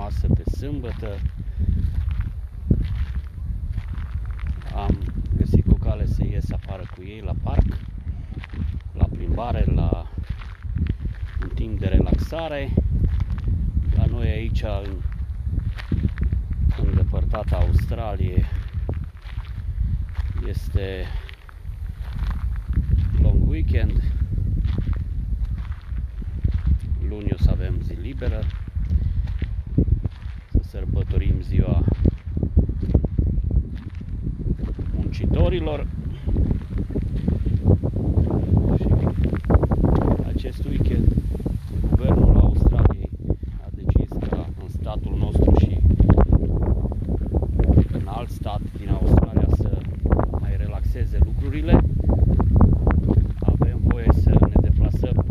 frumoasă de sâmbătă. Am găsit o cale să ies afară cu ei la parc, la plimbare, în timp de relaxare. La noi aici, în îndepărtata Australie, este long weekend. Luni o să avem zi liberă, să sărbătorim ziua muncitorilor. Și acest weekend guvernul Australiei a decis că în statul nostru și în alt stat din Australia să mai relaxeze lucrurile. Avem voie să ne deplasăm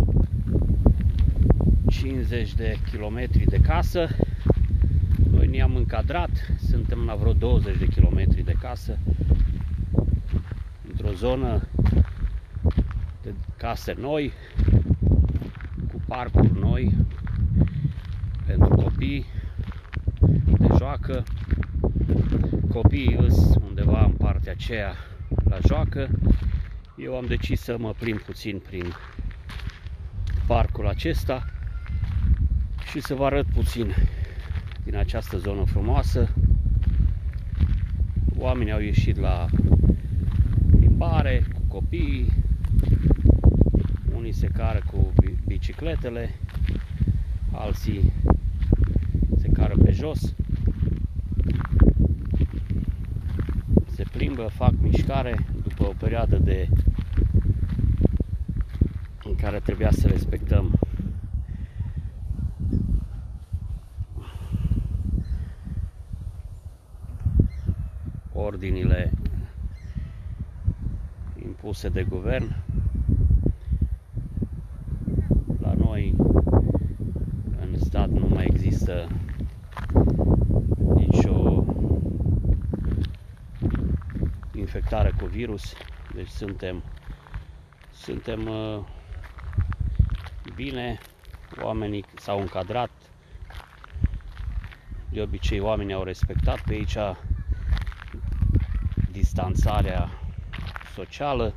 50 de kilometri de casă. Noi ne-am încadrat, suntem la vreo 20 de kilometri de casă, într-o zonă de case noi, cu parcuri noi pentru copii de joacă. Copiii îs undeva în partea aceea la joacă. Eu am decis să mă plimb puțin prin parcul acesta și să vă arăt puțin din această zonă frumoasă. Oamenii au ieșit la plimbare cu copiii, unii se cară cu bicicletele, alții se cară pe jos, se plimbă, fac mișcare după o perioadă în care trebuia să respectăm ordinile impuse de guvern. La noi în stat nu mai există nicio infectare cu virus, deci suntem bine, oamenii s-au încadrat, de obicei oamenii au respectat pe aici distanțarea socială.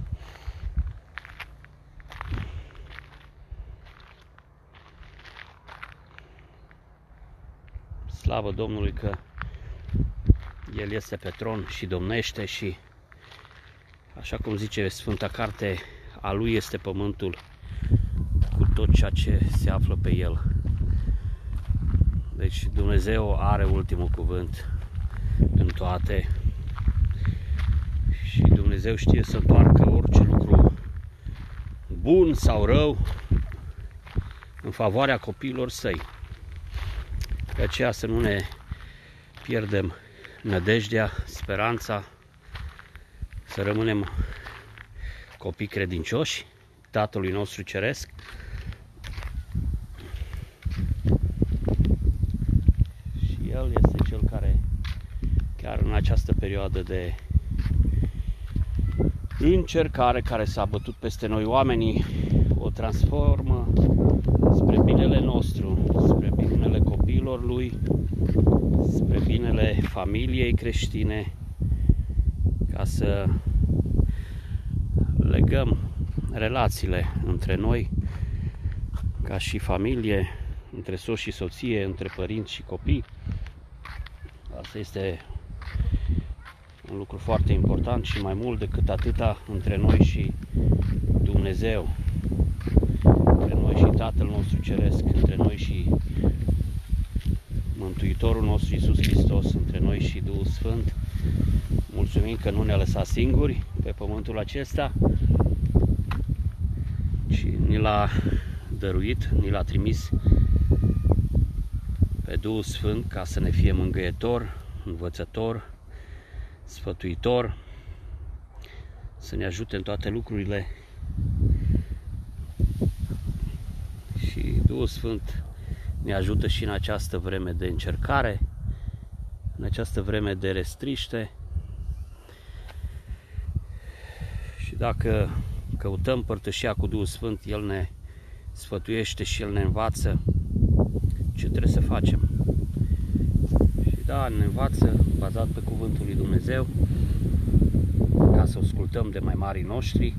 Slavă Domnului că El este pe tron și domnește și, așa cum zice Sfânta Carte, a Lui este pământul cu tot ceea ce se află pe El. Deci Dumnezeu are ultimul cuvânt în toate și Dumnezeu știe să întoarcă orice lucru bun sau rău în favoarea copiilor săi. De aceea să nu ne pierdem nădejdea, speranța, să rămânem copii credincioși Tatălui nostru Ceresc. Și El este Cel care, chiar în această perioadă de încercare care s-a bătut peste noi oamenii, o transformă spre binele nostru, spre binele copiilor Lui, spre binele familiei creștine, ca să legăm relațiile între noi, ca și familie, între soț și soție, între părinți și copii. Asta este un lucru foarte important și mai mult decât atâta, între noi și Dumnezeu, între noi și Tatăl nostru Ceresc, între noi și Mântuitorul nostru Iisus Hristos, între noi și Duhul Sfânt. Mulțumim că nu ne-a lăsat singuri pe pământul acesta, ci ni l-a dăruit, ni l-a trimis pe Duhul Sfânt ca să ne fie mângâietor, învățător, sfătuitor, să ne ajute în toate lucrurile. Și Duhul Sfânt ne ajută și în această vreme de încercare, în această vreme de restriște. Și dacă căutăm părtășia cu Duhul Sfânt, El ne sfătuiește și El ne învață ce trebuie să facem. da, ne învață bazat pe cuvântul lui Dumnezeu, ca să ascultăm de mai marii noștri,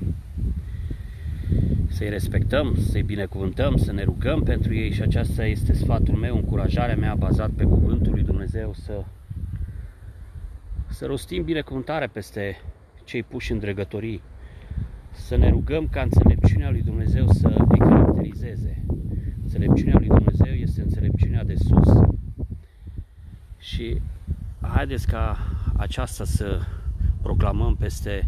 să-i respectăm, să-i binecuvântăm, să ne rugăm pentru ei, și aceasta este sfatul meu, încurajarea mea bazat pe cuvântul lui Dumnezeu, să rostim binecuvântare peste cei puși în dregătorii, să ne rugăm ca înțelepciunea lui Dumnezeu să îi caracterizeze. Înțelepciunea lui Dumnezeu este înțelepciunea de sus. Și haideți ca aceasta să proclamăm peste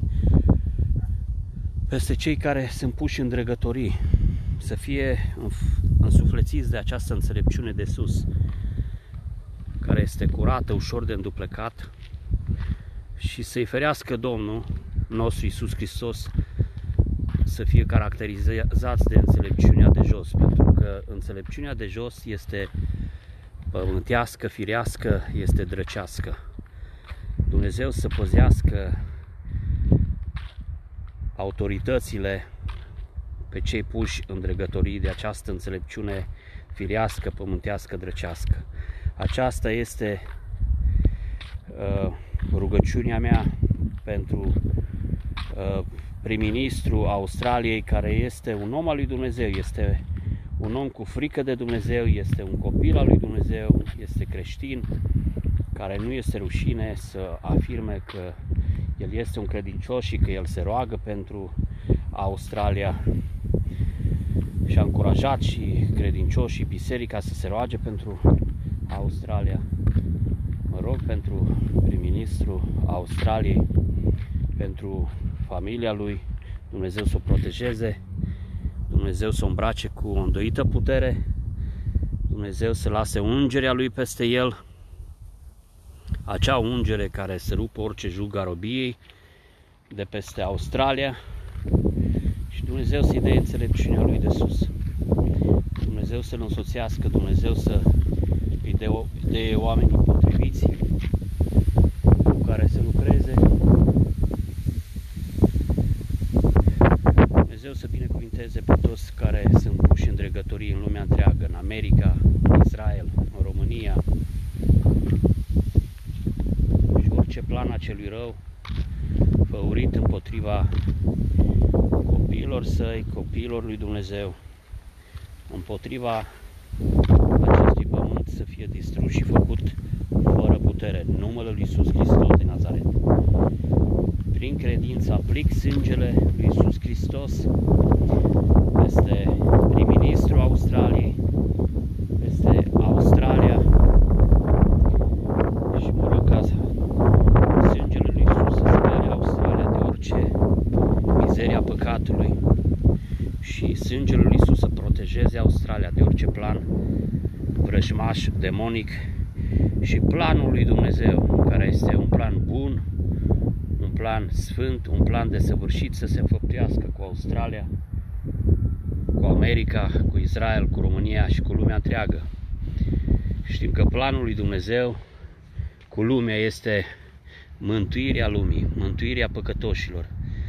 cei care sunt puși în dregătorii, să fie însuflețiți de această înțelepciune de sus, care este curată, ușor de înduplecat, și să-i ferească Domnul nostru Iisus Hristos să fie caracterizați de înțelepciunea de jos, pentru că înțelepciunea de jos este pământească, firească, este drăcească. Dumnezeu să păzească autoritățile pe cei puși în dregătorii de această înțelepciune firească, pământească, drăcească. Aceasta este rugăciunea mea pentru prim-ministru Australiei, care este un om al lui Dumnezeu, este un om cu frică de Dumnezeu, este un copil al lui Dumnezeu, este creștin, care nu este rușine să afirme că el este un credincios și că el se roagă pentru Australia, și a încurajat și credincioși și biserica să se roage pentru Australia. Mă rog pentru prim-ministru Australiei, pentru familia lui, Dumnezeu să o protejeze, Dumnezeu să o îmbrace cu o îndoită putere, Dumnezeu să lase ungerea lui peste el, acea ungere care să rupă orice jug a robiei de peste Australia, și Dumnezeu să-i dea înțelepciunea lui de sus. Dumnezeu să-l însoțească, Dumnezeu să îi dea oamenii potriviți cu care să lucreze. Dumnezeu să binecuvinteze pe toți care sunt puși în dregătorii în lumea întreagă, în America, în Israel, în România, și orice plan a celui rău făurit împotriva copiilor săi, copiilor lui Dumnezeu, împotriva acestui pământ, să fie distrus și făcut fără putere, în numele lui Iisus Hristos din Nazaret. Prin credință aplic sângele lui Iisus Hristos peste prim-ministrul Australiei, peste Australia, și mă rog ca sângele lui Iisus să spere Australia de orice mizeria păcatului, și sângele lui Iisus să protejeze Australia de orice plan vrăjmaș, demonic, și planul lui Dumnezeu, care este un plan bun, un plan sfânt, un plan desăvârșit, să se înfăptuiască cu Australia, cu America, cu Israel, cu România și cu lumea întreagă. Știm că planul lui Dumnezeu cu lumea este mântuirea lumii, mântuirea păcătoșilor.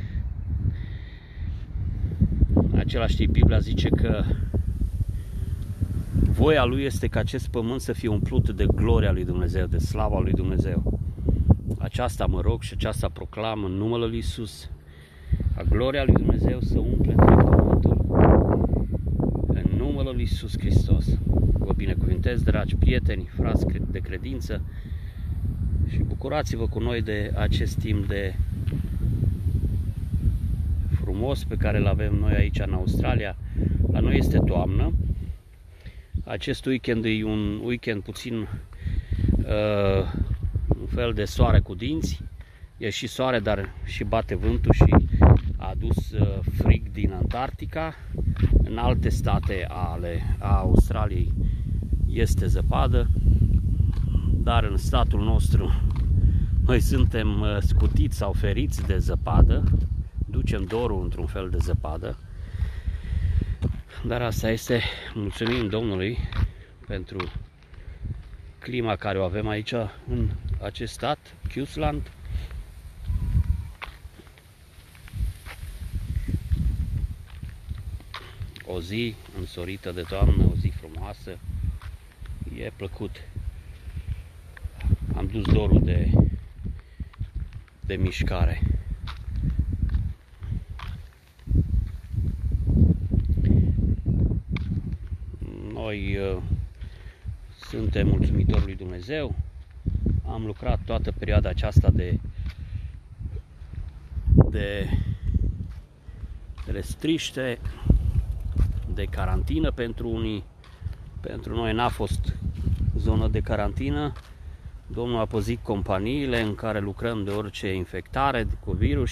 În același timp, Biblia zice că voia lui este ca acest pământ să fie umplut de gloria lui Dumnezeu, de slava lui Dumnezeu. Aceasta mă rog și aceasta proclam în numele lui Iisus, ca gloria lui Dumnezeu să umple întreg pământul, în numele lui Iisus Hristos. Vă binecuvântez, dragi prieteni, frați de credință, și bucurați-vă cu noi de acest timp de frumos pe care îl avem noi aici în Australia. La noi este toamnă. Acest weekend e un weekend puțin un fel de soare cu dinți. E și soare, dar și bate vântul și a adus frig din Antarctica. În alte state a Australiei este zăpadă, dar în statul nostru noi suntem scutiți sau feriți de zăpadă. Ducem dorul într-un fel de zăpadă. Dar asta este, mulțumim Domnului pentru clima care o avem aici în acest stat, Queensland. O zi însorită de toamnă, o zi frumoasă, e plăcut. am dus dorul de mișcare. Noi suntem mulțumitori lui Dumnezeu. Am lucrat toată perioada aceasta de restriște, de carantină pentru unii. Pentru noi n-a fost zonă de carantină. Domnul a păzit companiile în care lucrăm de orice infectare cu virus.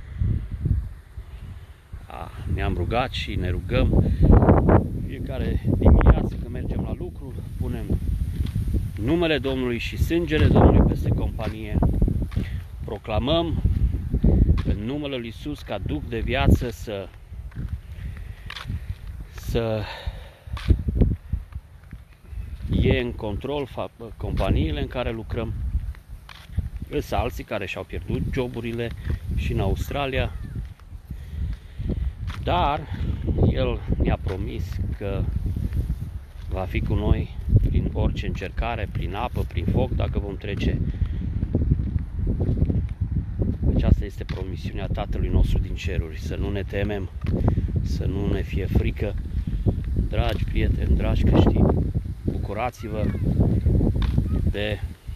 Ne-am rugat și ne rugăm fiecare dimineață când mergem la lucru, punem numele Domnului și sângele Domnului peste companie. Proclamăm în numele lui Iisus ca Duh de viață să e în control companiile în care lucrăm. Sunt alții care și-au pierdut joburile și în Australia, dar El ne-a promis că va fi cu noi prin orice încercare, prin apă, prin foc, dacă vom trece. Aceasta este promisiunea Tatălui nostru din ceruri, să nu ne temem, să nu ne fie frică. Dragi prieteni, dragi creștini, bucurați-vă de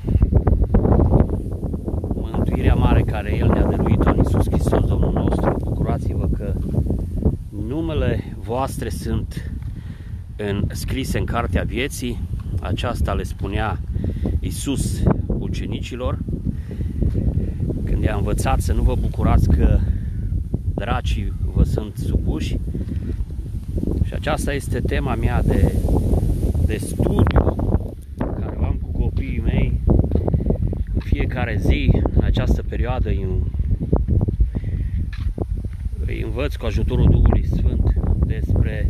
mântuirea mare care El ne-a dăruit-o în Iisus Hristos, Domnul nostru. Bucurați-vă că numele voastre sunt scrise în cartea vieții. Aceasta le spunea Iisus ucenicilor când i-a învățat să nu vă bucurați că dracii vă sunt supuși. Și aceasta este tema mea de studiu care o am cu copiii mei în fiecare zi. În această perioadă îi învăț cu ajutorul Duhului Sfânt despre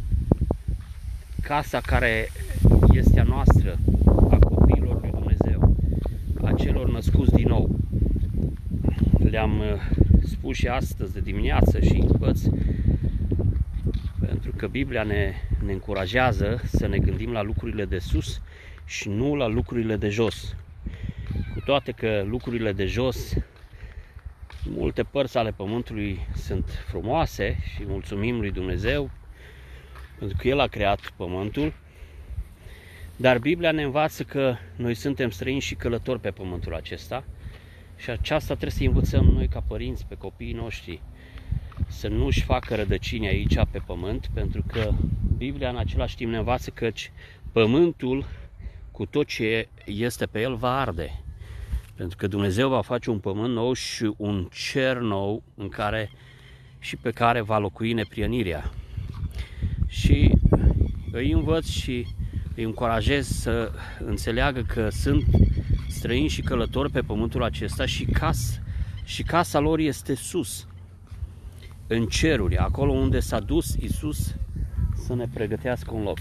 casa care este a noastră, a copiilor lui Dumnezeu, a celor născuți din nou. Le-am spus și astăzi de dimineață și învăț, pentru că Biblia ne încurajează să ne gândim la lucrurile de sus și nu la lucrurile de jos. Cu toate că lucrurile de jos, multe părți ale pământului sunt frumoase și mulțumim lui Dumnezeu pentru că El a creat pământul, dar Biblia ne învață că noi suntem străini și călători pe pământul acesta și aceasta trebuie să învățăm noi ca părinți pe copiii noștri, să nu-și facă rădăcini aici pe pământ, pentru că Biblia în același timp ne învață că pământul cu tot ce este pe el va arde. Pentru că Dumnezeu va face un pământ nou și un cer nou pe care va locui neprienirea. Și îi învăț și îi încurajez să înțeleagă că sunt străini și călători pe pământul acesta și casa lor este sus, în ceruri, acolo unde s-a dus Iisus să ne pregătească un loc.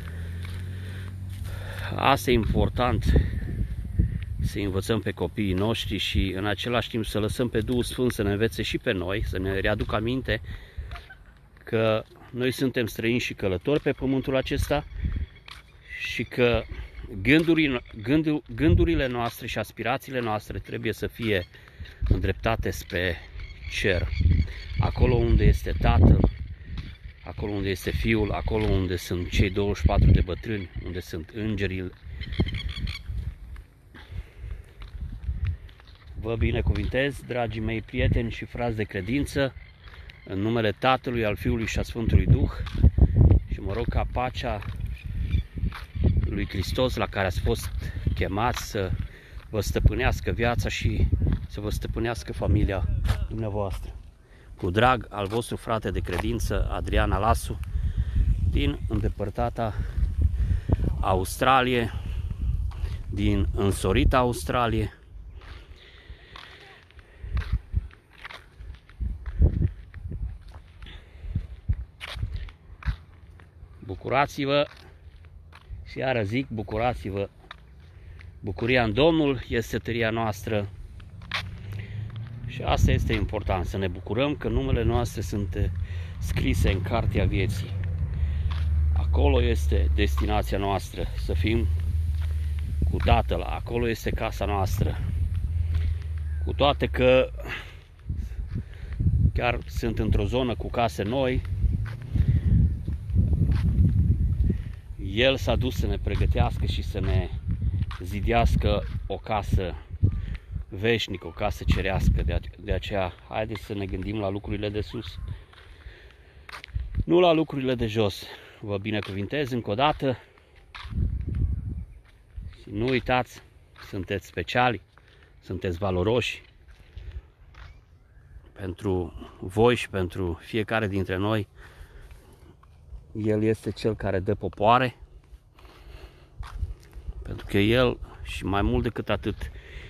Asta e important, să învățăm pe copiii noștri și în același timp să lăsăm pe Duhul Sfânt să ne învețe și pe noi, să ne readucă aminte că noi suntem străini și călători pe pământul acesta și că gândurile noastre și aspirațiile noastre trebuie să fie îndreptate spre cer. Acolo unde este Tatăl, acolo unde este Fiul, acolo unde sunt cei 24 de bătrâni, unde sunt îngerii. Vă binecuvintez, dragii mei prieteni și frați de credință, în numele Tatălui, al Fiului și a Sfântului Duh, și mă rog ca pacea lui Hristos la care ați fost chemați să vă stăpânească viața și să vă stăpânească familia dumneavoastră. Cu drag, al vostru frate de credință, Adrian Alasu, din îndepărtata Australie, din însorita Australie. Bucurați-vă și iară zic, bucurați-vă. Bucuria în Domnul este tăria noastră și asta este important, să ne bucurăm că numele noastre sunt scrise în cartea vieții. Acolo este destinația noastră, să fim cu cu Tatăl, acolo este casa noastră. Cu toate că chiar sunt într-o zonă cu case noi, El s-a dus să ne pregătească și să ne zidească o casă veșnică, o casă cerească. De aceea, haideți să ne gândim la lucrurile de sus, nu la lucrurile de jos. Vă binecuvintez încă o dată și nu uitați, sunteți speciali, sunteți valoroși. Pentru voi și pentru fiecare dintre noi, El este Cel care dă popoare, pentru că El, și mai mult decât atât,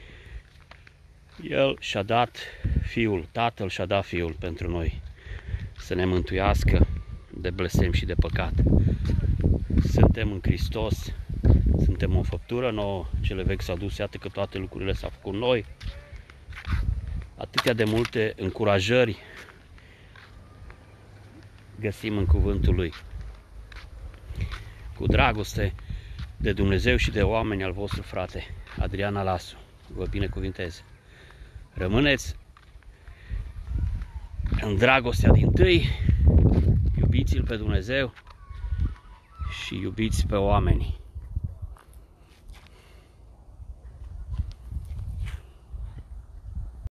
El și-a dat Fiul, Tatăl și-a dat Fiul pentru noi, să ne mântuiască de blestem și de păcat. Suntem în Hristos, suntem o făptură nouă, cele vechi s-au dus, iată că toate lucrurile s-au făcut noi. Atâtea de multe încurajări găsim în cuvântul Lui. Cu dragoste de Dumnezeu și de oameni, al vostru frate Adrian Alasu. Vă binecuvintez. Rămâneți în dragostea dintâi, iubiți-L pe Dumnezeu și iubiți pe oameni.